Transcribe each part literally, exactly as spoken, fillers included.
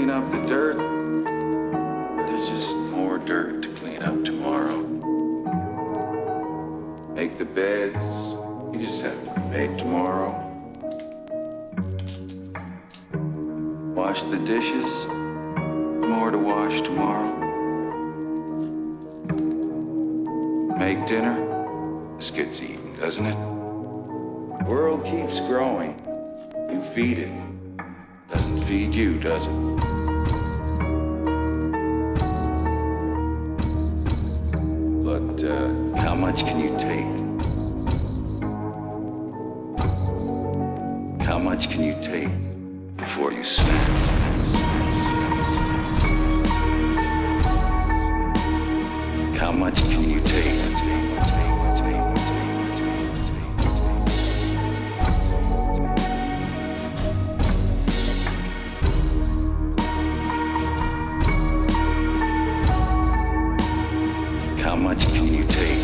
clean up the dirt. There's just more dirt to clean up tomorrow. Make the beds. You just have to make tomorrow. Wash the dishes. More to wash tomorrow. Make dinner. This gets eaten, doesn't it? The world keeps growing. You feed it. Doesn't feed you, does it? But uh, how much can you take? How much can you take before you snap? How much can you take? How much can you take?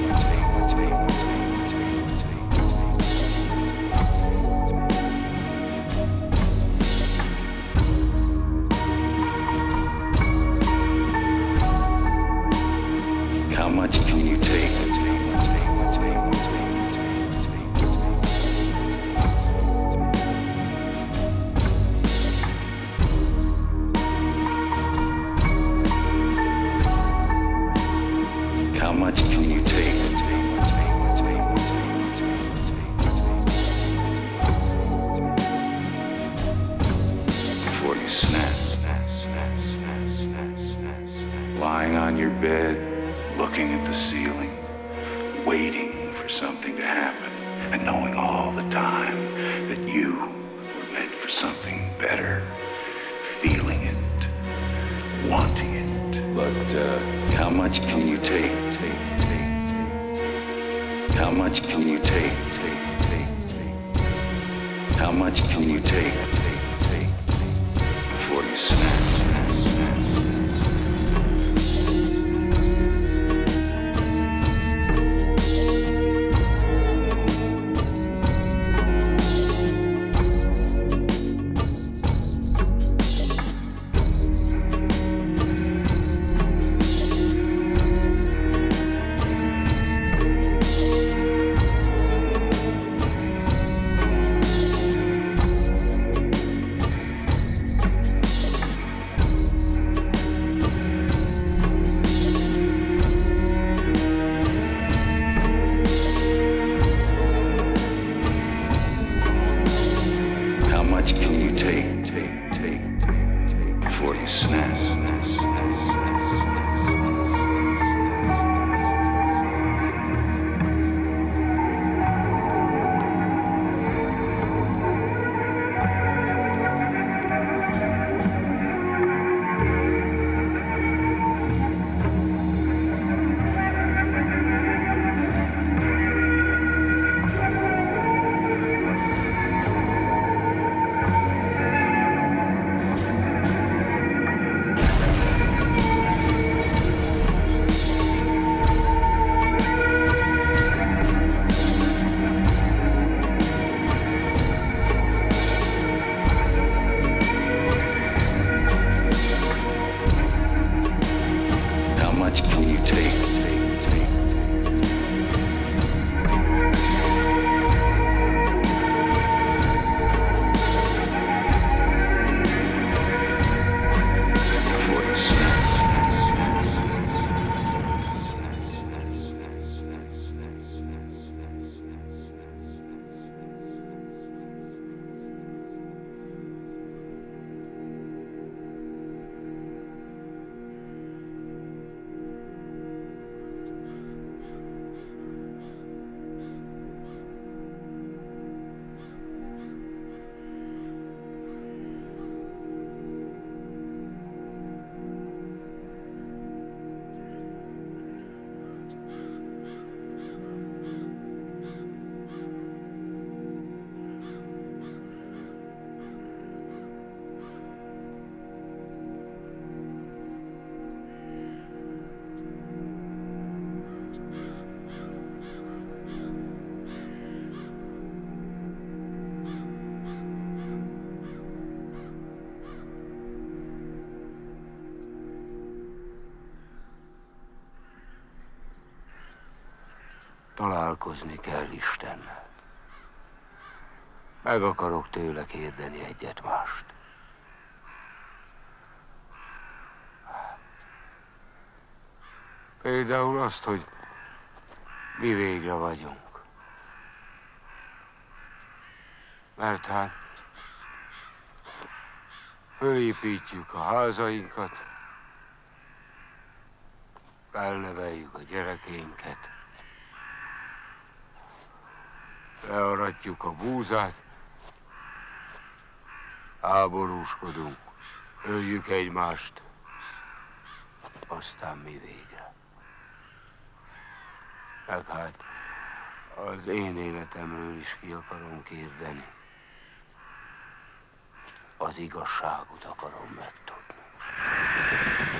How much can you take? How much can you take? Before you snap. Lying on your bed, looking at the ceiling, waiting for something to happen, and knowing all the time that you were meant for something better, feeling it, wanting it. But uh, how much can you take? Take, take, take. How much can you take? Take, take, take. How much can you take? Take, take, take. Before you snap, snap, snap. How much can you take, take, take, take, take, before you snap? Találkozni kell Istennel. Meg akarok tőle kérdeni egyet-mást. Például azt, hogy mi végre vagyunk. Mert hát fölépítjük a házainkat, felneveljük a gyerekeinket, learatjuk a búzát, háborúskodunk, öljük egymást, aztán mi végre. Meg hát az én életemről is ki akarom kérdeni. Az igazságot akarom megtudni.